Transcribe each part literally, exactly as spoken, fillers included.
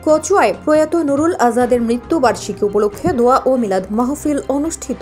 কচুয়ায় প্রয়াত নুরুল আজাদের মৃত্যুবার্ষিকী উপলক্ষে দোয়া ও মিলাদ মাহফিল অনুষ্ঠিত।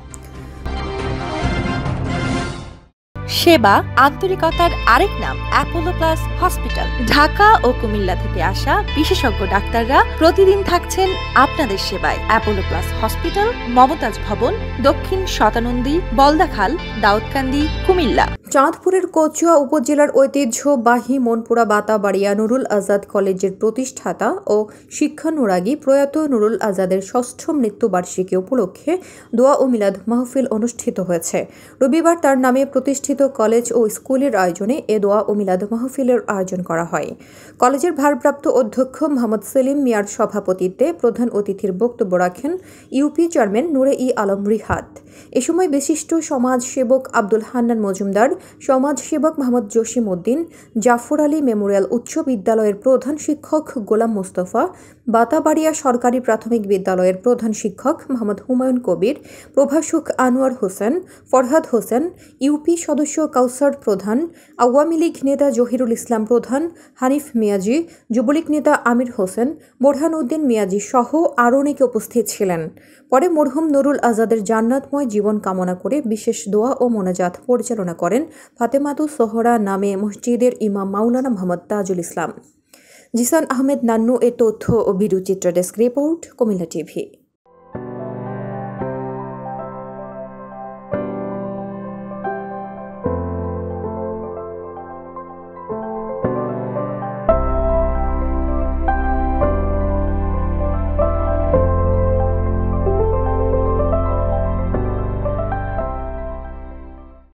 সেবা আন্তরিকতার আরেক নাম অ্যাপোলো প্লাস হসপিটাল। ঢাকা ও কুমিল্লা থেকে আসা বিশেষজ্ঞ ডাক্তাররা প্রতিদিন থাকছেন আপনাদের সেবায়। অ্যাপোলো প্লাস হসপিটাল, মমতাজ ভবন, দক্ষিণ শতানন্দী, বলদাখাল, দাউদকান্দি, কুমিল্লা। চাঁদপুরের কচুয়া উপজেলার ঐতিহ্যবাহী মনপুরা বাতাবাড়িয়া নুরুল আজাদ কলেজের প্রতিষ্ঠাতা ও শিক্ষানুরাগী প্রয়াত নুরুল আজাদের ষষ্ঠ মৃত্যুবার্ষিকী উপলক্ষে দোয়া ও মিলাদ মাহফিল অনুষ্ঠিত হয়েছে। রবিবার তার নামে প্রতিষ্ঠিত কলেজ ও স্কুলের আয়োজনে এ দোয়া ও মিলাদ মাহফিলের আয়োজন করা হয়। কলেজের ভারপ্রাপ্ত অধ্যক্ষ মোহাম্মদ সেলিম মিয়ার সভাপতিত্বে প্রধান অতিথির বক্তব্য রাখেন ইউপি চেয়ারম্যান নূরে ই আলম রিহাত। এ সময় বিশিষ্ট সমাজ সেবক আব্দুল হান্নান মজুমদার, সমাজ সেবক মোহাম্মদ জসিম উদ্দিন, জাফর আলী মেমোরিয়াল উচ্চ বিদ্যালয়ের প্রধান শিক্ষক গোলাম মোস্তফা, বাতাবাড়িয়া সরকারি প্রাথমিক বিদ্যালয়ের প্রধান শিক্ষক মোহাম্মদ হুমায়ুন কবির, প্রভাষক আনোয়ার হোসেন, ফরহাদ হোসেন, ইউপি সদস্য কাউসার প্রধান, আওয়ামী লীগ নেতা জহিরুল ইসলাম প্রধান, হানিফ মিয়াজি, যুবলীগ নেতা আমির হোসেন, বোরহান উদ্দিন মিয়াজি সহ আরও অনেকে উপস্থিত ছিলেন। পরে মরহুম নুরুল আজাদের জান্নাতময় জীবন কামনা করে বিশেষ দোয়া ও মোনাজাত পরিচালনা করেন ফাতেমাতু সোহরা নামে মসজিদের ইমাম মাওলানা মোহাম্মদ তাজুল ইসলাম। জিসান আহমেদ নান্নু এ তথ্য ও ভিডিওচিত্র ডেস্ক রিপোর্ট, কুমিল্লা টিভি।